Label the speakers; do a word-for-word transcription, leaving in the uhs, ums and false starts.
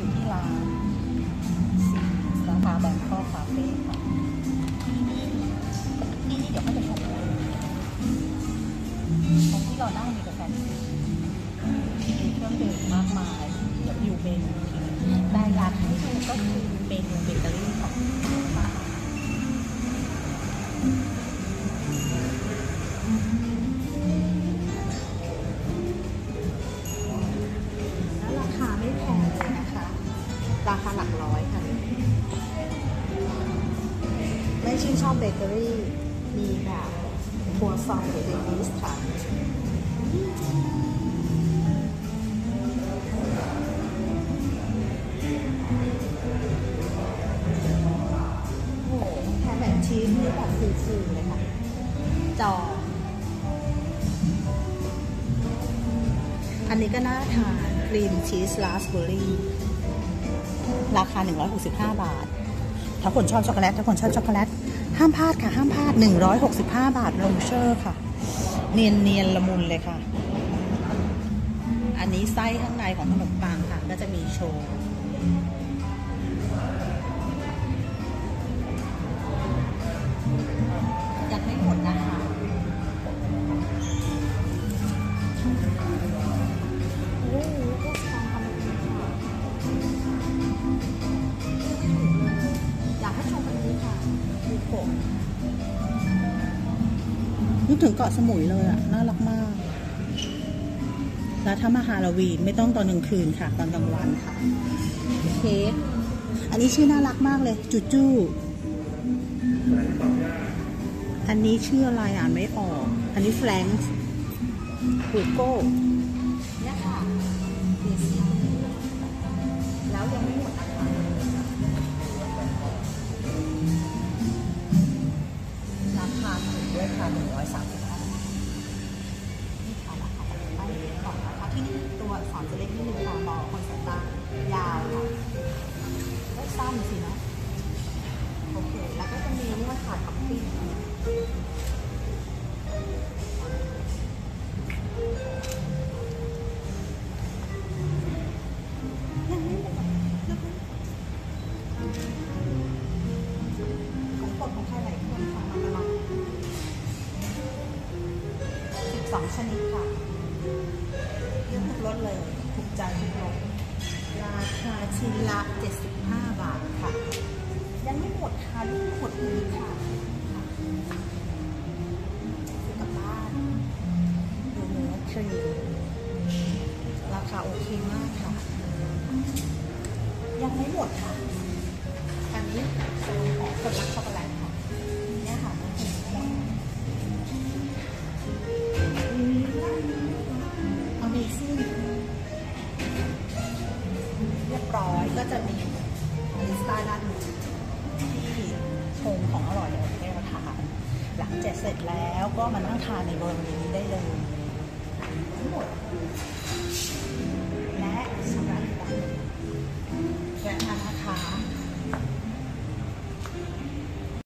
Speaker 1: อยู่ที่ร้านสาขาแบงคอกคาเฟ่ค่ะที่นี่เดี๋ยวเขาจะชมตรงที่เรานั่งมีกาแฟมีเครื่องดื่มมากมายเดี๋ยวอยู่เมนูได้ร้านที่ดูก็คือเมนูเบเกอรี่ของร้านแล้วราคาไม่แพงเลยนะคะราคาหลักร้อยค่ะไม่ชื่นชอบเบเกอรี่มีแบบครัวซองหรือเดนิสค่ะโอ้โหแฮมแอนด์ชีสนี่แบบฟูๆเลยค่ะจออันนี้ก็น่าทานครีมชีสราสเบอร์รี่ราคาหนึ่งร้อยหกสิบห้าบาทถ้าคนชอบช็อกโกแลตถ้าคนชอบช็อกโกแลตห้ามพลาดค่ะห้ามพลาดหนึ่งร้อยหกสิบห้าบาทโรเชอร์ค่ะเนียนเนียนละมุนเลยค่ะอันนี้ไส้ข้างในของขนมปังค่ะก็จะมีโชว์ยังไม่หมดนะคะโอ้โหพวกทางขนมค่ะอยากให้ชมอันนี้ค่ะดูผมนึกถึงเกาะสมุยเลยอ่ะน่ารักมากแล้วถ้ามาฮาโลวีนไม่ต้องตอนกลางคืนค่ะตอนกลางวันค่ะเค้กอันนี้ชื่อน่ารักมากเลยจูจูอันนี้ชื่ออะไรอ่านไม่ออกอันนี้แฟรงค์ฮูโก้เนี่ยค่ะแล้วยังไม่หมดนะคะราคาถูกด้วยค่ะหนึ่งร้อยสามสิบห้านี่ค่ะราคาไปก่อนนะคะที่นี่ตัวสอนจะเล็กนิดนึงค่ะมอคอนเซ็ปต์ตายาวค่ะได้สั้นสินะโอเคแล้วก็จะมีนี่ว่าขาดท็อปปิ้งสองชนิดค่ะเลือกทุกรสเลยถูกใจทุกรสราคาชิ้นละเจ็ดสิบห้าบาทค่ะยังไม่หมดค่ะยังไม่หมดอีกค่ะซื้อกลับบ้านดูเนื้อครีมราคาโอเคมากค่ะยังไม่หมดค่ะอันนี้โซนของคนรักช็อกโกแลตค่ะเนี่ยค่ะเรียบร้อยก็จะมีลิสต์ด้านนู้นที่ชงของอร่อยให้เราทานหลังจากเสร็จแล้วก็มานั่งทานในบริเวณนี้ได้เลย